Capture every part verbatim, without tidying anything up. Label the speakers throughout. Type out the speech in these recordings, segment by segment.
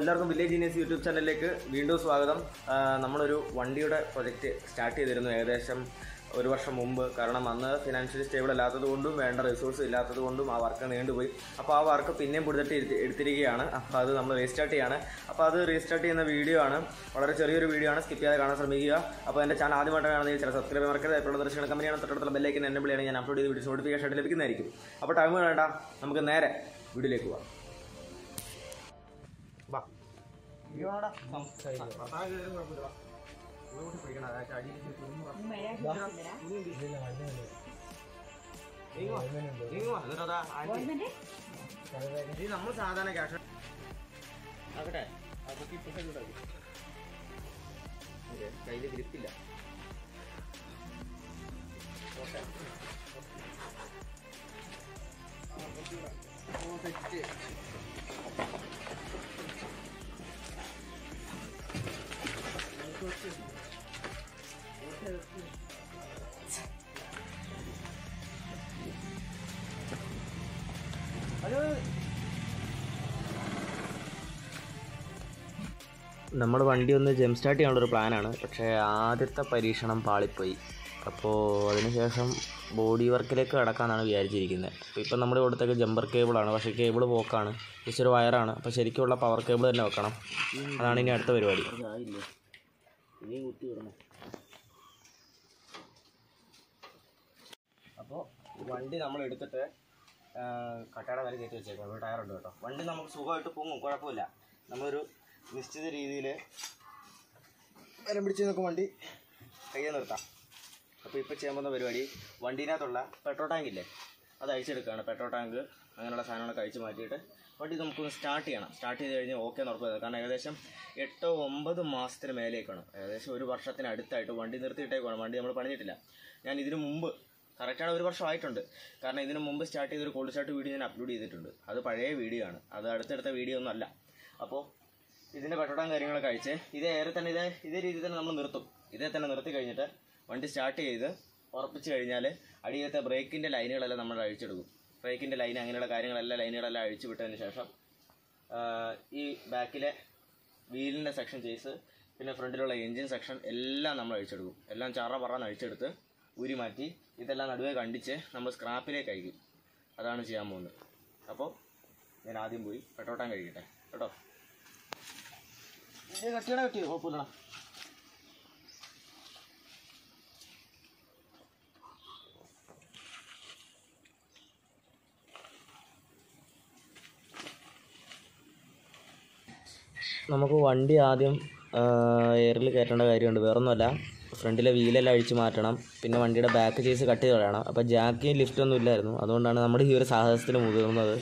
Speaker 1: എല്ലാവർക്കും villagegenius YouTube ചാനലിലേക്ക് വീണ്ടും സ്വാഗതം. നമ്മളൊരു വണ്ടിയുടെ പ്രൊജക്റ്റ് സ്റ്റാർട്ട് ചെയ്തിരുന്നു ഏകദേശം ഒരു വർഷം മുമ്പ്. കാരണം അന്ന് ഫിനാൻഷ്യലി സ്റ്റേബിൾ അല്ലാത്തതുകൊണ്ടും വേണ്ട റിസോഴ്സ് ഇല്ലാത്തതുകൊണ്ടും ആ വർക്ക് നീണ്ടുപോയി. അപ്പോൾ ആ വർക്ക് പിന്നെയും പിടിച്ചിട്ട് എടുത്തിരിക്കുകയാണ്. അപ്പോൾ അത് നമ്മൾ റീസ്റ്റാർട്ട് ചെയ്യാണ്. അപ്പോൾ അത് റീസ്റ്റാർട്ട് ചെയ്യുന്ന വീഡിയോ ആണ്, വളരെ ചെറിയൊരു വീഡിയോ ആണ്, സ്കിപ്പ് ചെയ്യാതെ കാണാൻ ശ്രമിക്കുക. അപ്പോൾ എൻ്റെ ചാനൽ ആദ്യമായിട്ട് കാണുന്നത് ചില സബ്സ്ക്രൈബ് മറക്കരുത്. എപ്പോഴും ദർശനം കമ്പനിയാണ് തൊട്ടടുത്തുള്ള ബെല്ലൈക്കൻ എന്നെ വിളിയാണ്. ഞാൻ അപ്ലോഡ് ചെയ്ത് വീഡിയോസ് നോട്ടിഫിക്കേഷൻ ആയിട്ട് ലഭിക്കുന്നതായിരിക്കും. അപ്പോൾ ടൈം വേണ്ട, നമുക്ക് നേരെ വീഡിയോയിലേക്ക് പോകാം. വാ നമ്മൾ സാധാരണ ക്യാഷ് ആകട്ടെ, കയ്യില് ഗ്രിപ്പില്ല. നമ്മുടെ വണ്ടി ഒന്ന് ജം സ്റ്റാർട്ട് ചെയ്യാനുള്ളൊരു പ്ലാനാണ്. പക്ഷേ ആദ്യത്തെ പരീക്ഷണം പാളിപ്പോയി. അപ്പോൾ അതിനുശേഷം ബോഡി വർക്കിലേക്ക് കടക്കാമെന്നാണ് വിചാരിച്ചിരിക്കുന്നത്. അപ്പോൾ ഇപ്പം നമ്മുടെ ഇവിടുത്തേക്ക് ജമ്പർ കേബിളാണ്, പക്ഷേ കേബിൾ പോക്കാണ്, ജസ്റ്റ് ഒരു വയറാണ്. അപ്പോൾ ശരിക്കുള്ള പവർ കേബിൾ തന്നെ വെക്കണം. അതാണ് ഇനി അടുത്ത പരിപാടി. അപ്പോൾ വണ്ടി നമ്മൾ എടുത്തിട്ട് കട്ടയുടെ വരെ കയറ്റി വെച്ചേക്കാം. ഒരു ടയറുണ്ട് കേട്ടോ. വണ്ടി നമുക്ക് സുഖമായിട്ട് പൊങ്ങും, കുഴപ്പമില്ല. നമ്മളൊരു നിശ്ചിത രീതിയിൽ വരം പിടിച്ച് നോക്കും വണ്ടി കയ്യെ നിർത്താം. അപ്പോൾ ഇപ്പോൾ ചെയ്യാൻ പോകുന്ന പരിപാടി, വണ്ടീനകത്തുള്ള പെട്രോൾ ടാങ്ക് ഇല്ലേ, അത് അഴിച്ചെടുക്കുകയാണ്. പെട്രോൾ ടാങ്ക് അങ്ങനെയുള്ള സാധനങ്ങളൊക്കെ അഴിച്ച് മാറ്റിയിട്ട് വണ്ടി നമുക്കൊന്ന് സ്റ്റാർട്ട് ചെയ്യണം. സ്റ്റാർട്ട് ചെയ്ത് കഴിഞ്ഞാൽ ഓക്കെ ഉറപ്പ്. കാരണം ഏകദേശം എട്ടോ ഒമ്പത് മാസത്തിന് മേലേക്കാണ്, ഏകദേശം ഒരു വർഷത്തിനടുത്തായിട്ട് വണ്ടി നിർത്തിയിട്ടേക്കാണ്. വണ്ടി നമ്മൾ പണിഞ്ഞിട്ടില്ല. ഞാൻ ഇതിനു മുമ്പ് കറക്റ്റാണ് ഒരു വർഷം ആയിട്ടുണ്ട്. കാരണം ഇതിനു മുമ്പ് സ്റ്റാർട്ട് ചെയ്തൊരു കോൾഡ് സ്റ്റാർട്ട് വീഡിയോ ഞാൻ അപ്ലോഡ് ചെയ്തിട്ടുണ്ട്. അത് പഴയ വീഡിയോ ആണ്, അത് അടുത്തടുത്ത വീഡിയോ ഒന്നും അല്ല. അപ്പോൾ ഇതിൻ്റെ പെട്രോളും കാര്യങ്ങളൊക്കെ അഴിച്ച് ഇതേ ഏറെ തന്നെ ഇതേ ഇതേ രീതിയിൽ തന്നെ നമ്മൾ നിർത്തും. ഇതേ തന്നെ നിർത്തി കഴിഞ്ഞിട്ട് വണ്ടി സ്റ്റാർട്ട് ചെയ്ത് ഉറപ്പിച്ച് കഴിഞ്ഞാൽ അടിയിലത്തെ ബ്രേക്കിൻ്റെ ലൈനുകളെല്ലാം നമ്മൾ അഴിച്ചെടുക്കും. ബ്രേക്കിൻ്റെ ലൈൻ അങ്ങനെയുള്ള കാര്യങ്ങളെല്ലാം ലൈനുകളെല്ലാം അഴിച്ചു വിട്ടതിന് ശേഷം ഈ ബാക്കിലെ വീലിൻ്റെ സെക്ഷൻ ചേസ്, പിന്നെ ഫ്രണ്ടിലുള്ള എൻജിൻ സെക്ഷൻ എല്ലാം നമ്മൾ അഴിച്ചെടുക്കും. എല്ലാം ചറ പറന്ന് അഴിച്ചെടുത്ത് ഊരി മാറ്റി ഇതെല്ലാം നടുവേ കണ്ടിച്ച് നമ്മൾ സ്ക്രാപ്പിലേക്ക് അയക്കും. അതാണ് ചെയ്യാൻ പോകുന്നത്. അപ്പോൾ ഞാൻ ആദ്യം പോയി പെട്രോൾ ടാങ്ക് കഴിക്കട്ടെ കേട്ടോ. ഇത് കട്ടിയുടെ കട്ടിയോ കുഴപ്പമില്ല. നമുക്ക് വണ്ടി ആദ്യം എയറിൽ കയറ്റേണ്ട കാര്യമുണ്ട്. വേറൊന്നുമല്ല, ഫ്രണ്ടിലെ വീലെല്ലാം അഴിച്ച് മാറ്റണം. പിന്നെ വണ്ടിയുടെ ബാക്ക് ചേസ് കട്ട് ചെയ്ത് കളയണം. അപ്പോൾ ജാക്കിയും ലിഫ്റ്റൊന്നും ഇല്ലായിരുന്നു. അതുകൊണ്ടാണ് നമ്മുടെ ഈ ഒരു സാഹസത്തിന് മുതിർന്നത്.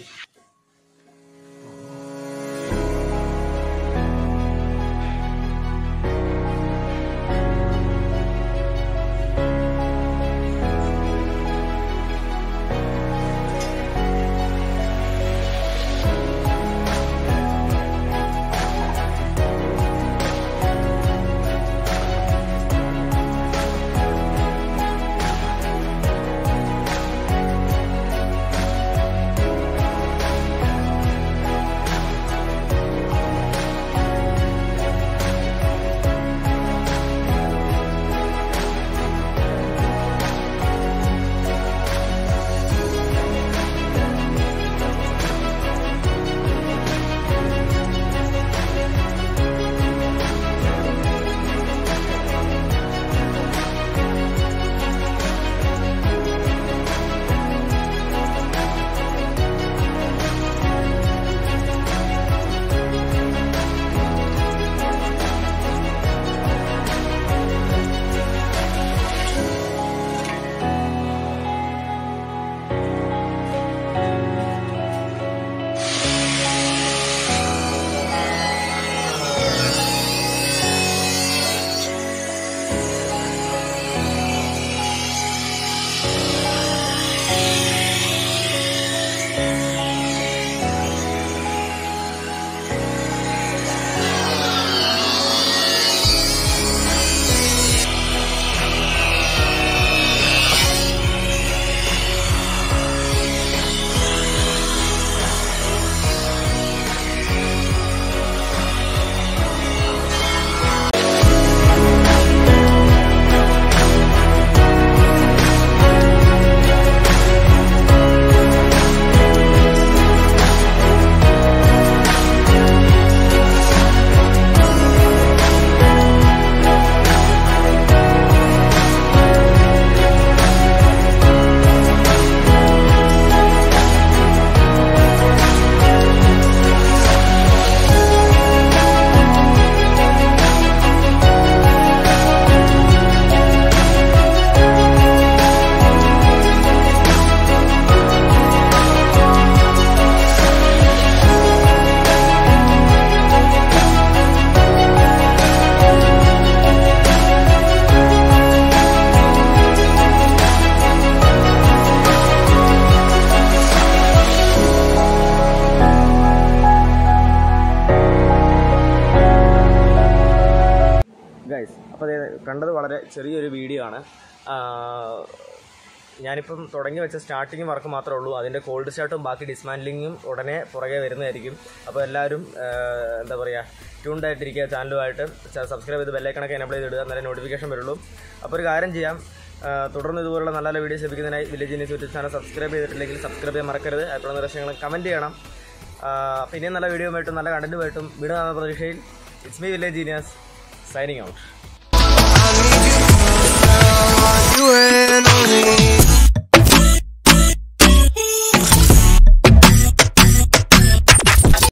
Speaker 1: ഗൈസ്, അപ്പോൾ അത് കണ്ടത് വളരെ ചെറിയൊരു വീഡിയോ ആണ്. ഞാനിപ്പം തുടങ്ങി വെച്ച സ്റ്റാർട്ടിങ് വർക്ക് മാത്രമേ ഉള്ളൂ. അതിൻ്റെ കോൾഡ് സ്റ്റാർട്ടും ബാക്കി ഡിസ്മാൻഡ്ലിങ്ങും ഉടനെ പുറകെ വരുന്നതായിരിക്കും. അപ്പോൾ എല്ലാവരും എന്താ പറയുക, ട്യൂൺഡ് ആയിട്ടിരിക്കുക. ചാനലുമായിട്ട് സബ്സ്ക്രൈബ് ചെയ്ത് ബെല്ലൈക്കണൊക്കെ എനേബിൾ ചെയ്ത് ഇടുക, എന്നാലേ നോട്ടിഫിക്കേഷൻ വരുള്ളൂ. അപ്പോൾ ഒരു കാര്യം ചെയ്യാം, തുടർന്ന് ഇതുപോലുള്ള നല്ല നല്ല വീഡിയോസ് ലഭിക്കുന്നതിനായി വില്ലേജ് യൂട്യൂബ് ചാനൽ സബ്സ്ക്രൈബ് ചെയ്തിട്ടില്ലെങ്കിൽ സബ്സ്ക്രൈബ് ചെയ്യാൻ മറക്കരുത്. അതിലുള്ള നിർദ്ദേശങ്ങൾ കമൻറ്റ് ചെയ്യണം. പിന്നെ നല്ല വീഡിയോയുമായിട്ടും നല്ല കണ്ടന്റുമായിട്ടും വീഡിയോ കാണുന്ന പ്രതീക്ഷയിൽ it's me village genius signing out.